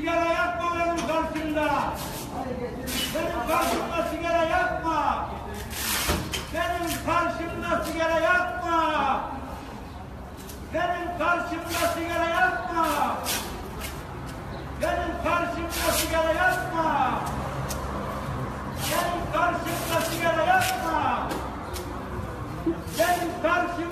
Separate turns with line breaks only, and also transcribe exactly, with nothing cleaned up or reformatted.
sigara yakma benim karşımda. Benim karşımda sigara yakma. Benim karşımda sigara yakma. Benim karşımda sigara yakma. Benim karşımda sigara yakma. Benim karşımda sigara yakma. Benim karşımda